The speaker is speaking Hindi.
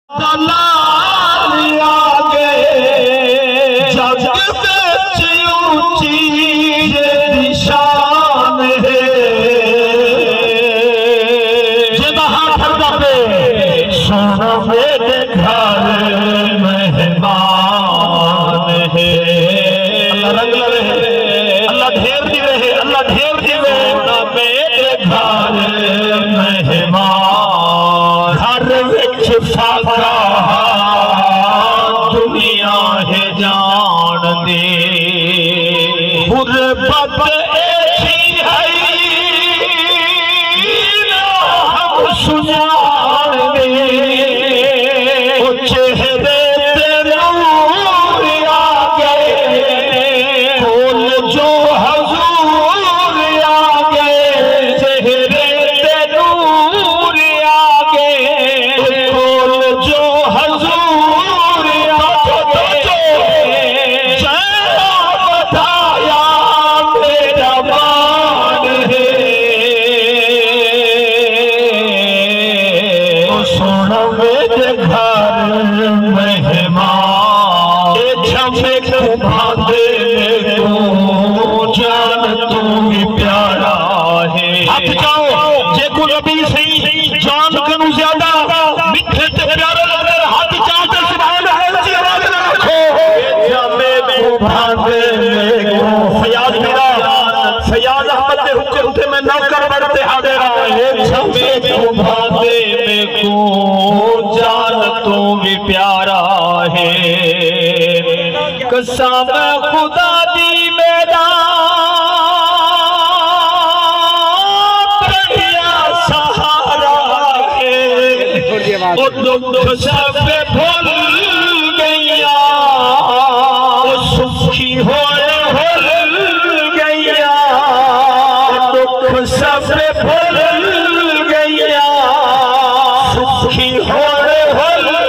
दुनिया है जान दे गुरबत ऐसी है हम सुजान दे चेहरे पे नूर आ गए बोल जो हजूर आ गए चेहरे पे नूर आ गए बोल जो हजूर आ गए बताया मेरा मान है सोना मेरे घर मेहमान छमे भादे को जान तू भी प्यारा है हथ जाओ जे को नबी सही जान कनु ज्यादा मिठे ते प्यारे लगे हाथ चाहते सुभान है ऊंची आवाज में रखो छमे भादे को फयाज मेरा फयाज अहमद के हुक्म थे मैं नौकर बढ़ते हाजिरा छमे भादे में को जान तू भी प्यारा है कसम खुदा दी मेरा बढ़िया सहारा है और दुख सब भूल गैया सुखी हो गैया दुख सब भूल गैया सुखी हो